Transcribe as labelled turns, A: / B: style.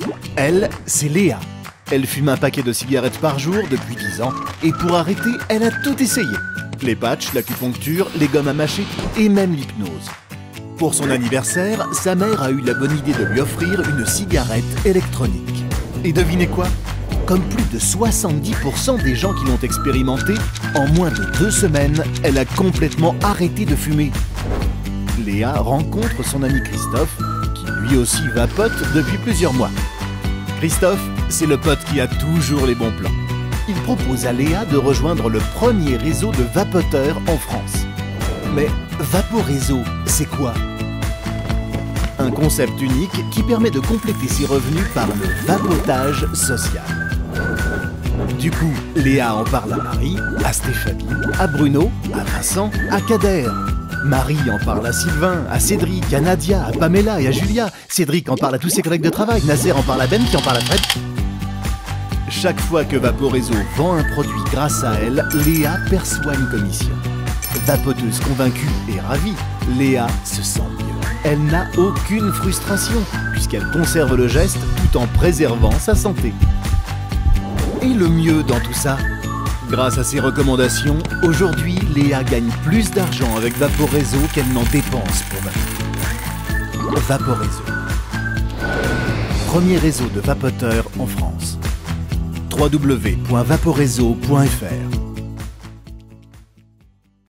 A: Elle, c'est Léa. Elle fume un paquet de cigarettes par jour depuis 10 ans et pour arrêter, elle a tout essayé. Les patchs, l'acupuncture, les gommes à mâcher et même l'hypnose. Pour son anniversaire, sa mère a eu la bonne idée de lui offrir une cigarette électronique. Et devinez quoi? Comme plus de 70% des gens qui l'ont expérimenté, en moins de 2 semaines, elle a complètement arrêté de fumer. Léa rencontre son ami Christophe, qui lui aussi vapote depuis plusieurs mois. Christophe, c'est le pote qui a toujours les bons plans. Il propose à Léa de rejoindre le premier réseau de vapoteurs en France. Mais Vaporéseau, c'est quoi? Un concept unique qui permet de compléter ses revenus par le vapotage social. Du coup, Léa en parle à Marie, à Stéphanie, à Bruno, à Vincent, à Kader. Marie en parle à Sylvain, à Cédric, à Nadia, à Pamela et à Julia. Cédric en parle à tous ses collègues de travail. Nasser en parle à Ben qui en parle à Fred. Chaque fois que Vaporéseau vend un produit grâce à elle, Léa perçoit une commission. Vapoteuse convaincue et ravie, Léa se sent mieux. Elle n'a aucune frustration puisqu'elle conserve le geste tout en préservant sa santé. Et le mieux dans tout ça, grâce à ses recommandations, aujourd'hui, Léa gagne plus d'argent avec Vaporéseau qu'elle n'en dépense pour vapoter. Vaporéseau. Premier réseau de vapoteurs en France. www.vaporéseau.fr